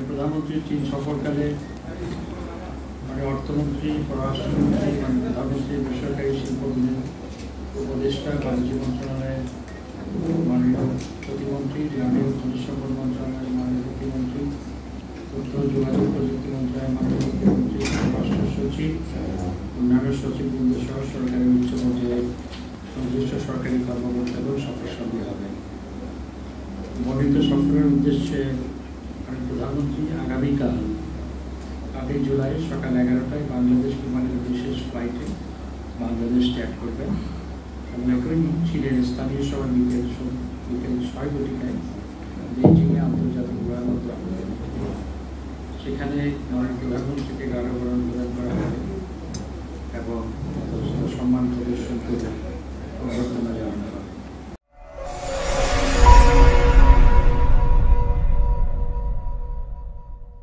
প্রধানমন্ত্রীর চীন সফরকালে অর্থমন্ত্রী, পররাষ্ট্রমন্ত্রী, প্রধানমন্ত্রী, বেসরকারি শিল্প উপদেষ্টা, বাণিজ্য মন্ত্রণালয়ের মাননীয় প্রতিমন্ত্রী, মাননীয় খনিজ সম্পদ মন্ত্রণালয়ের মাননীয় প্রতিমন্ত্রী, তথ্য যোগাযোগ প্রযুক্তি মন্ত্রণালয়ের মাননীয় প্রতিমন্ত্রী, রাষ্ট্র সচিব, অন্যান্য সচিববৃন্দ সহ সরকারের উচ্চ পর্যায়ে সংশ্লিষ্ট সরকারি কর্মকর্তাদের সফরসঙ্গী হবেন। বর্ণিত সফরের উদ্দেশ্যে প্রধানমন্ত্রী আগামীকাল 8 জুলাই সকাল 11টায় বাংলাদেশ বিমানের বিশেষ ফ্লাইটে বাংলাদেশ ত্যাগ করবেন এবং একই চীনের স্থানীয় সময় বিকেল 6:00 বেইজিংয়ে আন্তর্জাতিক বিমানবন্দর সেখানে মাননীয় প্রধানমন্ত্রীকে গার্ডবরণ প্রদান করা হবে এবং সম্মান প্রদর্শন করে অভ্যর্থনা জানানো